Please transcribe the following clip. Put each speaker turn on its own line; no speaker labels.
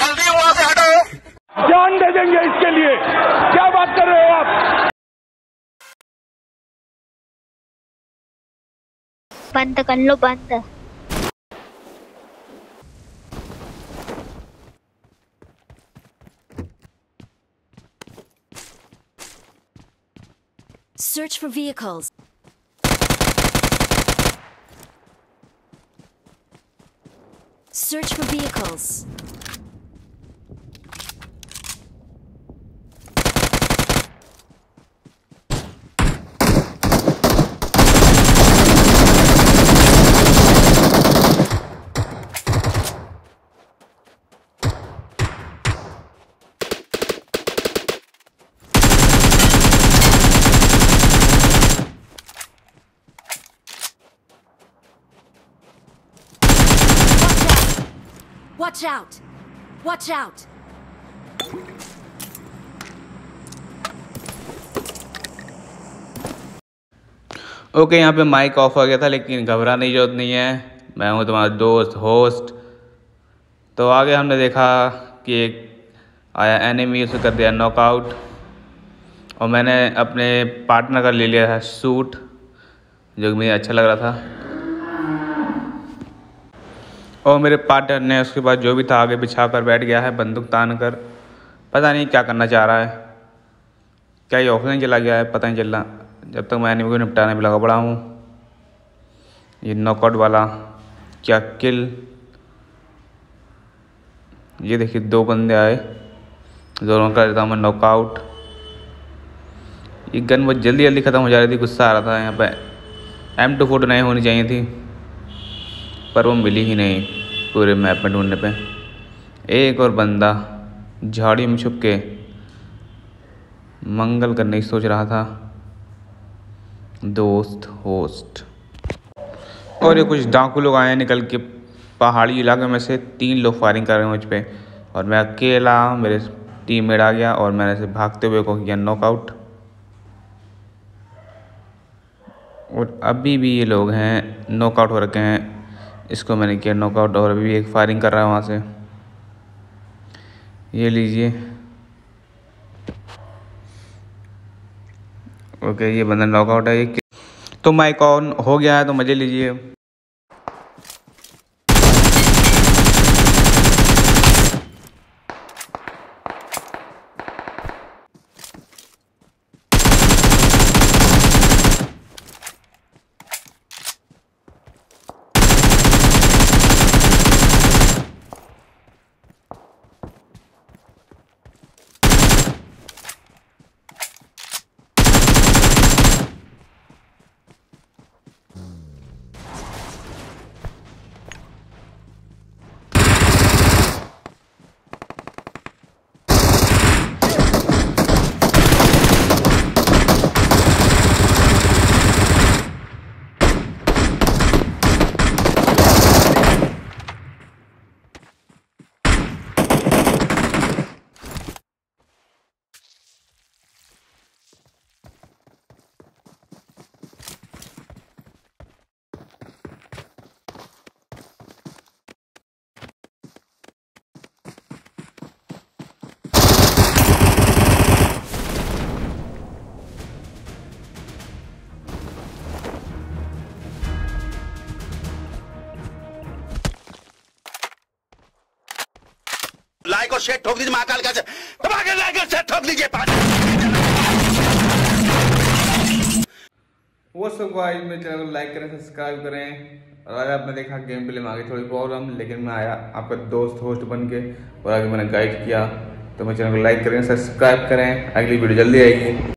जल्दी वहां से हटो।
जान दे देंगे इसके लिए, क्या बात कर रहे हो आप?
बंद कर लो, बंद।
Search for vehicles. Search for vehicles. Watch out! Watch out!
Okay, यहाँ पे माइक ऑफ हो गया था, लेकिन घबराने की जरूरत नहीं है। मैं हूँ तुम्हारा दोस्त होस्ट। तो आगे हमने देखा कि एक आया एनिमी, उसे कर दिया नॉकआउट, और मैंने अपने पार्टनर का ले लिया था सूट, जो कि मुझे अच्छा लग रहा था। और मेरे पार्टनर ने उसके बाद जो भी था आगे बिछा कर बैठ गया है, बंदूक तान कर। पता नहीं क्या करना चाह रहा है, क्या ये ऑफलाइन चला गया है, पता नहीं चल रहा। जब तक मैं एनिमी को निपटाने में लगा पड़ा हूँ। ये नॉकआउट वाला क्या किल, ये देखिए 2 बंदे आए, दोनों का देता हूँ मैं नॉकआउट। ये गन बहुत जल्दी जल्दी ख़त्म हो जा रही थी, गुस्सा आ रहा था। यहाँ पे M249 होनी चाहिए थी, पर वो मिली ही नहीं पूरे मैप में ढूंढने पे। एक और बंदा झाड़ी में छुप के मंगल करने की सोच रहा था, दोस्त होस्ट। और ये कुछ डाकू लोग आए निकल के पहाड़ी इलाके में से। 3 लोग फायरिंग कर रहे हैं मुझ पे, और मैं अकेला, मेरे टीममेट आ गया और मैंने से भागते हुए को किया नॉकआउट। और अभी भी ये लोग हैं नॉकआउट हो रखे हैं, इसको मैंने किया नॉकआउट, और अभी भी एक फायरिंग कर रहा है वहाँ से। ये लीजिए, ओके, ये बंदा नॉकआउट है। ये तो माइक ऑन हो गया है, तो मजे लीजिए।
लाइक और शेयर ठोक दीजिए, महाकाल का धमाके लाइक और शेयर ठोक दीजिए।
वो सब गाइस, मेरे चैनल को लाइक करें, सब्सक्राइब करें। और आज आपने देखा गेम प्ले में आगे थोड़ी प्रॉब्लम, लेकिन मैं आया आपका दोस्त होस्ट बन के, और आगे मैंने गाइड किया। तो मेरे चैनल को लाइक करें, सब्सक्राइब करें। अगली वीडियो जल्दी आएगी।